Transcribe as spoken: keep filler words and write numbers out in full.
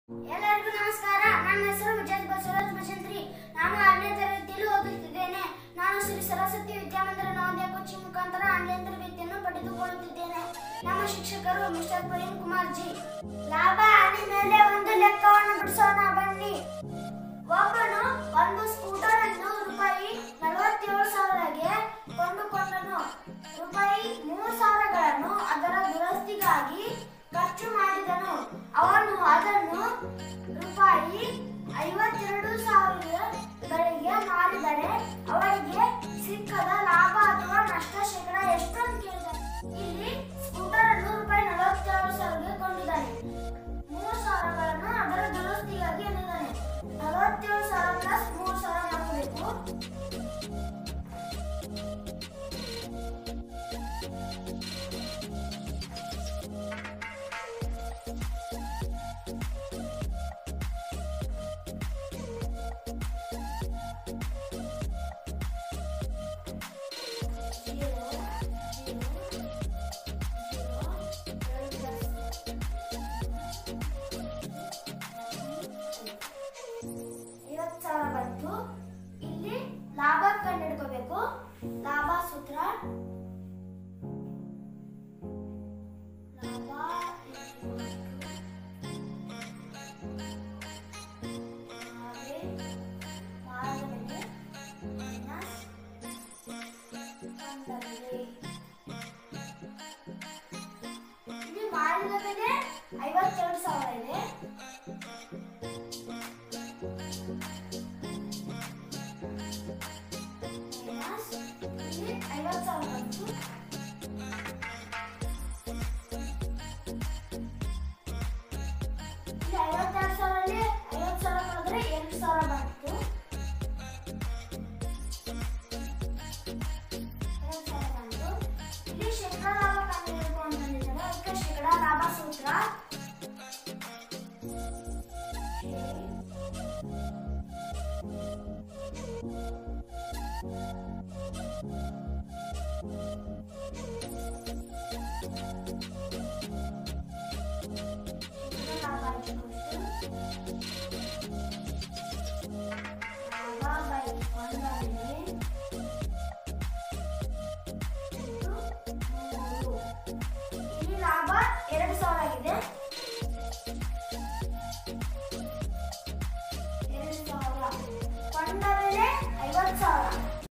ಎಲ್ಲರಿಗೂ ನಮಸ್ಕಾರ. ನನ್ನ ಹೆಸರು ವಿಜಯ್ ಬಸವರಾಜ್ ಭಜಂತ್ರಿ. ನಾನು ಆರನೇ ತರಗತಿಯಲ್ಲಿ ಓದುತ್ತಿದ್ದೇನೆ. ನಾನು ಶ್ರೀ ಸರಸ್ವತಿ ವಿದ್ಯಾಮಂದಿರ ನವೋದಯ ಕೋಚಿಂಗ್ ಮುಖಾಂತರ ಆನ್ಲೈನ್ ತರಬೇತಿಯನ್ನು ಪಡೆದುಕೊಳ್ಳುತ್ತಿದ್ದೇನೆ. ನಮ್ಮ ಶಿಕ್ಷಕರು ಮಿಸ್ಟರ್ ಪ್ರವೀಣ್ ಕುಮಾರ್ ಜಿ. ಲಾಭ ಹಾನಿ ಮೇಲೆ ಒಂದು ಲೆಕ್ಕವನ್ನು ಬಿಡಿಸೋಣ ಬನ್ನಿ. ಒಬ್ಬನು ಒಂದು ಸ್ಕೂಟರ್ ಅನ್ನು ರೂಪಾಯಿ ನಲವತ್ತೇಳು ಸಾವಿರಗೆ ಕೊಂಡುಕೊಂಡನು. ರೂಪಾಯಿ ಮೂರು ಸಾವಿರಗಳನ್ನು ಅದರ ದುರಸ್ತಿಗಾಗಿ ಖರ್ಚು ಮಾಡಿದನು. ಅವನು ಅದನ್ನು ರೂಪಾಯಿ ಐವತ್ತೆರಡು ಸಾವಿರಗಳಿಗೆ ಮಾರಿದರೆ ಅವರಿಗೆ ಸಿಕ್ಕದ ಲಾಭ ಅಥವಾ ನಷ್ಟ ಶೇಕಡ ಎಷ್ಟು ಅಂತ ಕೇಳಿದ್ದಾರೆ. ಇಲ್ಲಿ ಸ್ಕೂಟರ್ ಅನ್ನು ರೂಪಾಯಿ ನಲವತ್ತೇಳು ಸಾವಿರಗೆ ಕೊಂಡಿದ್ದಾನೆ. ಮೂರು ಸಾವಿರಗಳನ್ನು ಅದರ ದುರಸ್ತಿಗಾಗಿ ಎಂದಿದ್ದಾನೆ. ನಲವತ್ತೇಳು ಸಾವಿರ ಪ್ಲಸ್ ಮೂರು ಸಾವಿರ ಮಾಡಬೇಕು. ಇಲ್ಲಿ ಲಾಭ ಕಂಡುಹಿಡ್ಕೋಬೇಕು. ಲಾಭ ಸೂತ್ರ ಲಾಭ ಇಲ್ಲಿ ಮಾರಿದ ಬೆಲೆ ಐವತ್ತೆರಡು ಸಾವಿರ ಇದೆ. ಐವತ್ತು ಸಾವಿರ ಬಂತು. ಇಲ್ಲಿ ಐವತ್ತೆರಡು ಸಾವಿರಲ್ಲಿ ಐವತ್ತು ಸಾವಿರ ಕಳೆದ್ರೆ ಎಂಟು ಸಾವಿರ ಬಂತು. ಎರಡು ಸಾವಿರ ಬಂತು. ಇಲ್ಲಿ ಶೇಕಡಾ ಲಾಭ ಕಂಡುಹಿಡ್ಕೊಂಡು ಬಂದಿದ್ದಾರೆ. ಅದಕ್ಕೆ ಶೇಕಡಾ ಲಾಭ ಸೂತ್ರ ಲಾಭ